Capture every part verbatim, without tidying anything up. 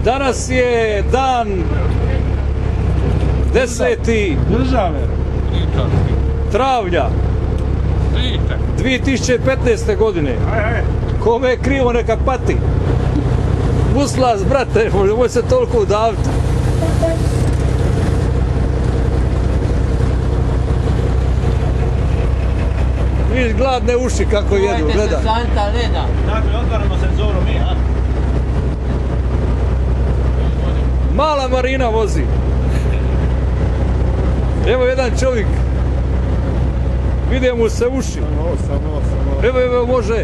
Danas je dan deseti travnja dvije tisuće petnaeste. godine. Kome je krivo neka pati. Muslas, brate, možemo se toliko udaviti. Viš gladne uši kako jedu, gledaj. Dakle, otvaramo senzoru mi, a? Mala Marina vozi. Evo jedan čovjek. Vide mu se uši. Evo, evo, može.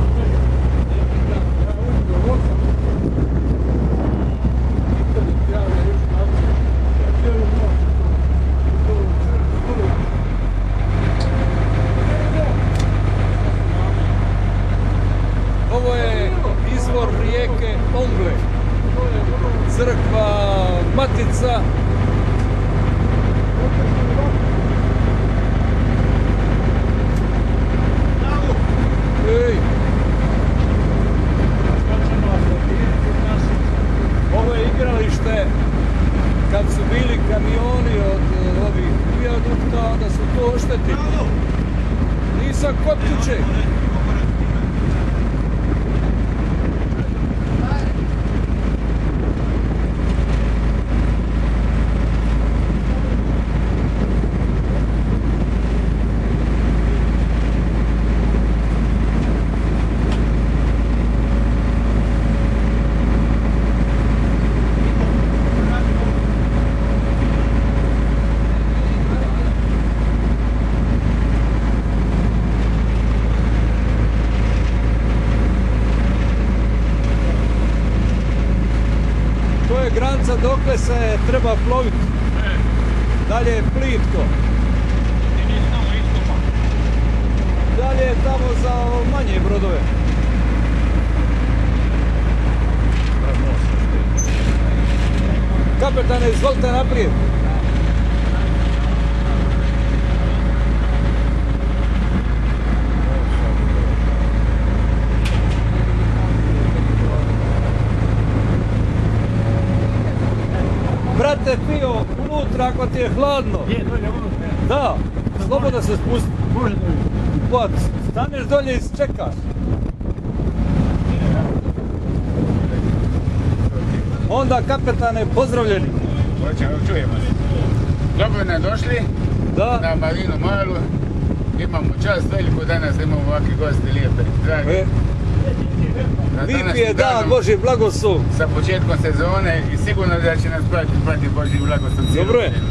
Ovo je izvor rijeke Omble. Crkva Matica. Ej. Ovo je igralište kad su bili kamioni od ovih vijadukta, onda su to oštetili. Nisam kod kuće. Granica dokle se treba ploviti. Dalje je plitko. Dalje je tamo za manje brodove. Kapetane, izvolite naprijed. Brate, pio unutra ako ti je hladno. Je, dolje unutra. Da, slobodno se spusti. Može dolje. Pa, staneš dolje i čekaš. Onda, kapetane, pozdravljeni. Hoćemo, čujemo se. Dobro nam došli Da. na Marinu Malu. Imamo čast veliku, danas imamo ovakvi gosti lijepe, dragi. E, Na Vip današnji je dan danom Božji blagoslov. sa početkom sezone i sigurno da će nas pratiti, pratiti Božji blagoslov. cijelu Dobro je. godinu.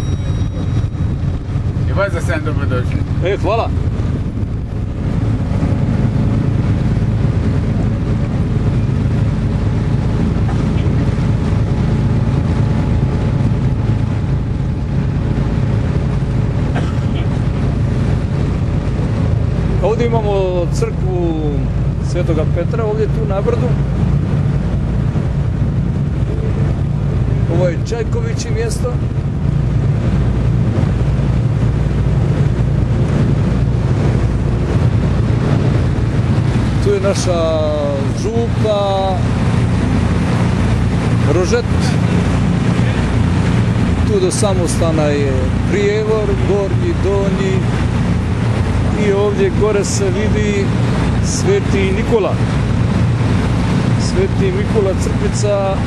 I vas za sam dobrodošli. E, hvala. Ovdje imamo crkvu Svetoga Petra, ovdje tu na brdu. Ovo je Čajkovići mjesto. Tu je naša župa, Rožet. Tu do samostana je Prijevor, Gornji, Donji. I ovdje gore se vidi Sveti Nikola. Sveti Nikola crkvica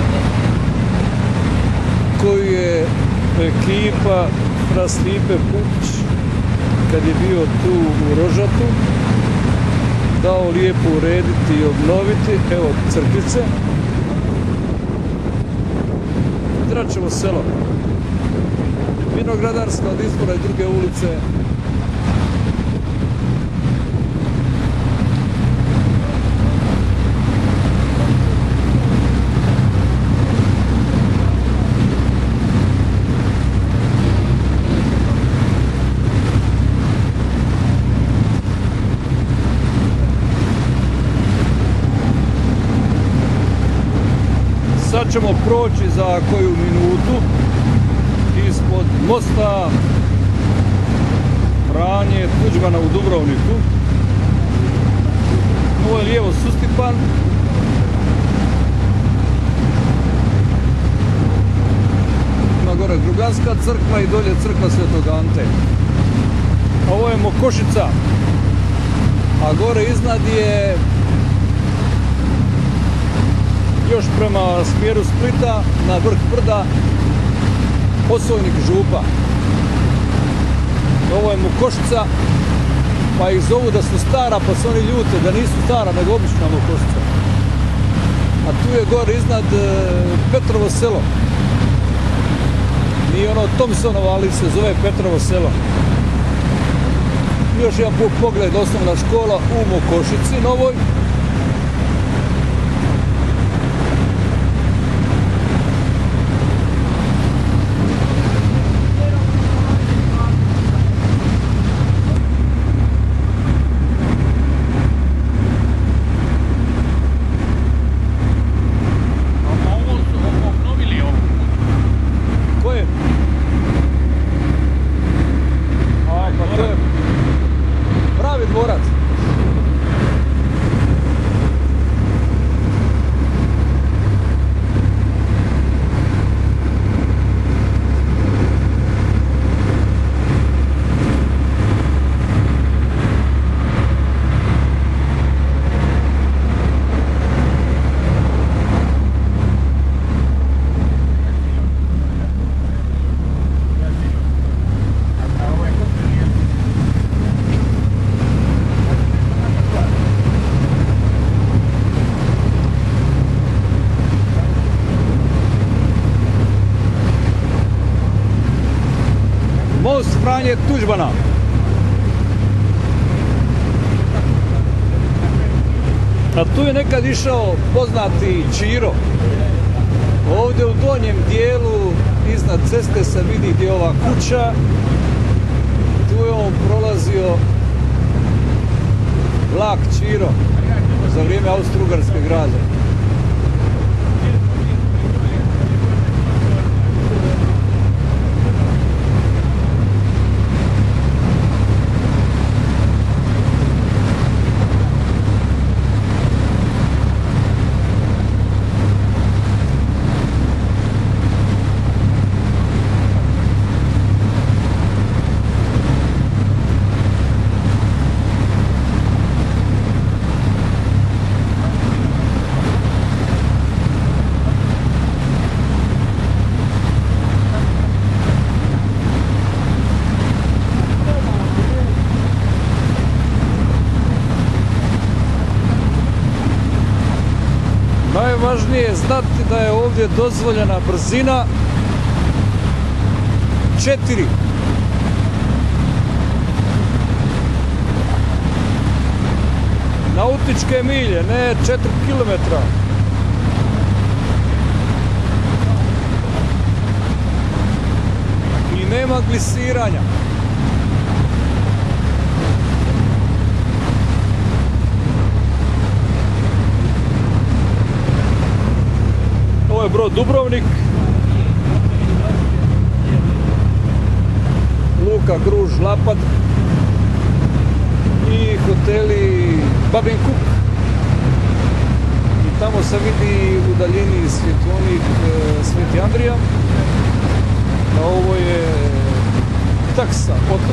koju je ekipa fra Stipe Pukić kad je bio tu u Rožatu dao lijepo urediti i obnoviti. Evo crkvice. Dračevo selo. Vinogradarska od izbora i druge ulice. Sad ćemo proći za koju minutu ispod mosta Franje Tuđmana u Dubrovniku. Ovo je lijevo Sustipan. Luteranska crkva i dolje crkva Svetog Ante. Ovo je Mokošica, a gore iznad je još prema smjeru Splita na vrh brda Posojnik Župa. Ovo je Mokošica, pa ih zovu da su stara, pa su oni ljute da nisu stara, nego obična Mokošica. A tu je gore iznad Petrovo selo. Nije ono Thompsonovo, ali se zove Petrovo selo. Još jedan pogled, osnovna škola u Mokošici novoj. Most Franje Tuđmana. A tu je nekad išao poznati Čiro. Ovdje u donjem dijelu iznad ceste se vidi gdje je ova kuća. Tu je on prolazio vlak Čiro za vrijeme Austro-Ugarske grade. Najvažnije je znati da je ovdje dozvoljena brzina četiri. Nautičke milje, ne četiri kilometra. I nema glisiranja. Ovo je brod Dubrovnik, luka Gruž Lapad i hoteli Babin Kuk. I tamo se vidi u daljini svjetlionik Sveti Andrija, a ovo je Taksa, otok.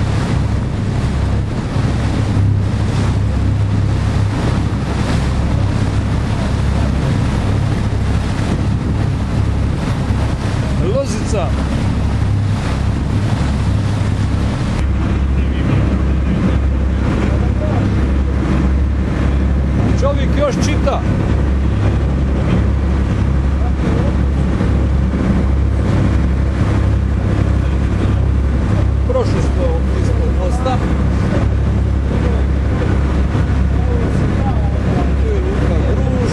Lozica. Čovjek još čita. Prošli smo ispod mosta. Tu je luka Gruž.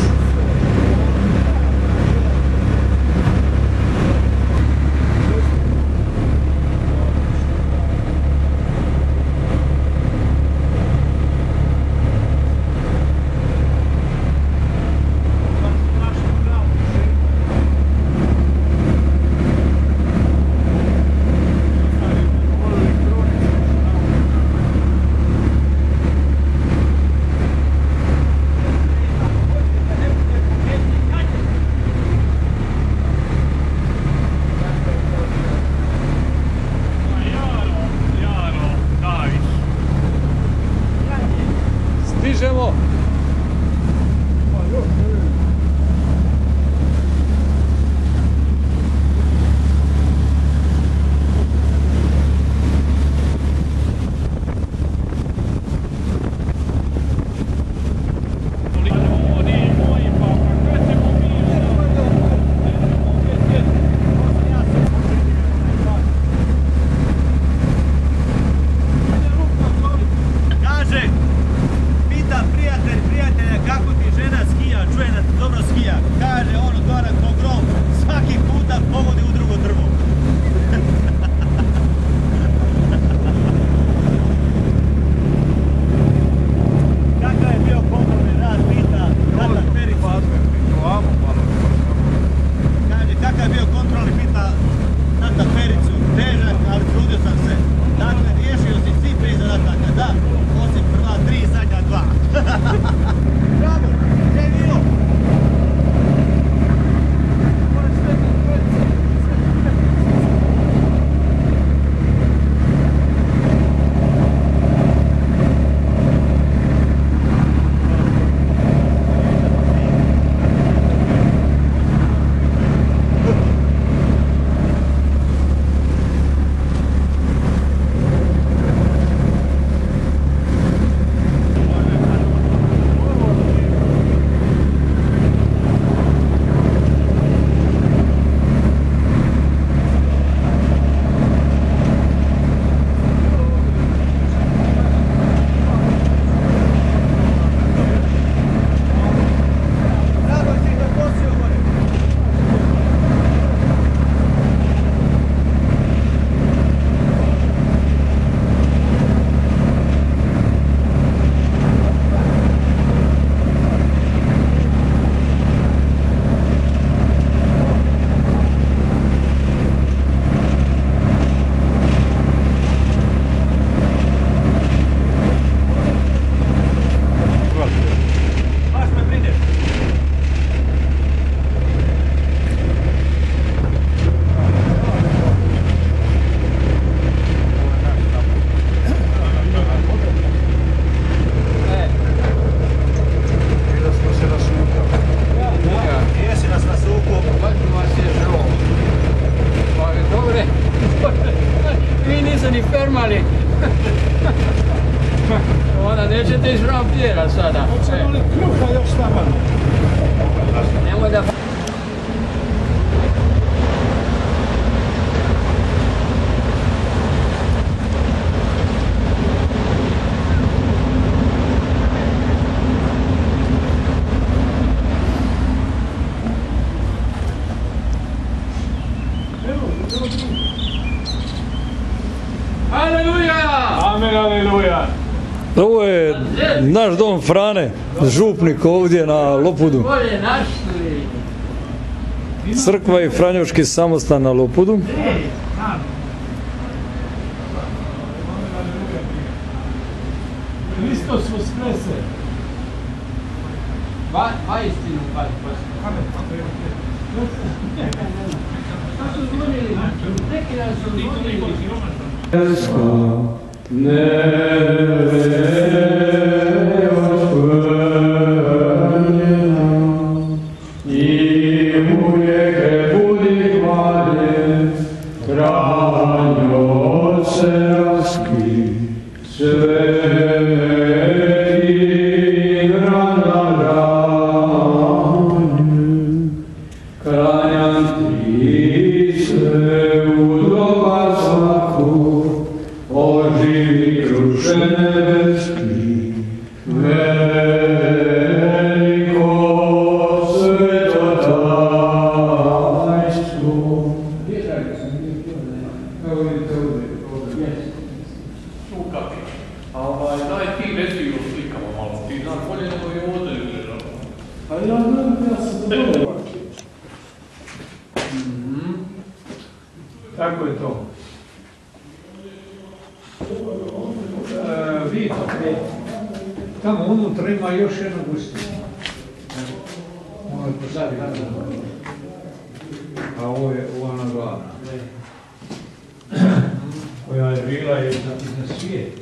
Ovo je naš dom Frane, župnik ovdje na Lopudu. Crkva i Franjoški samostan na Lopudu. Hristos Voskrese. Va, va istinu, pa, pa. Šta su zvonili? Neki dan su Tako je to. E, vidite, tamo unutra ima još jedna gustina. Ovo je postavi, a ovo je ona glavna. Koja je bila i na svijet.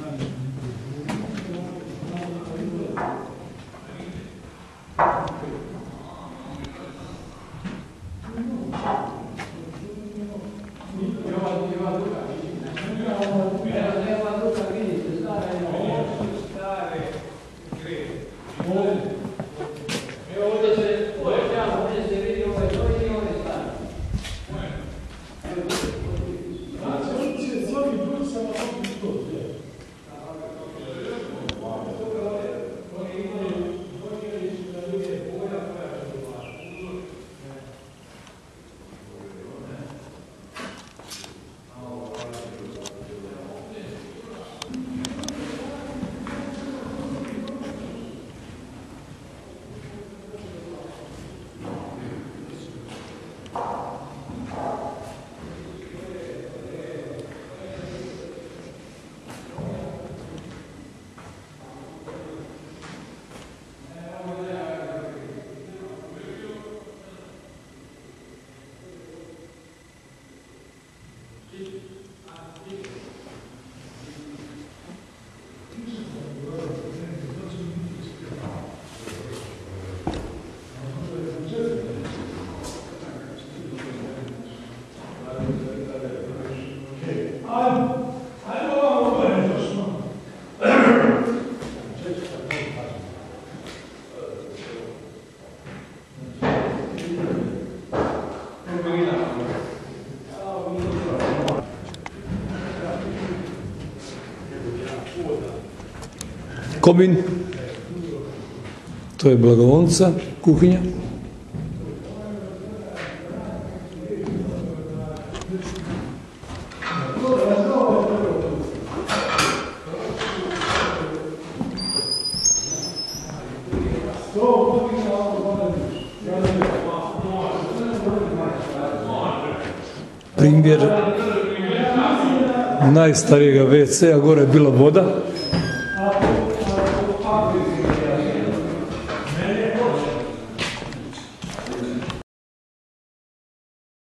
Kobin, to je blagovolnica, kuhinja. Primjer najstarijega ve ce a, gore je bila voda.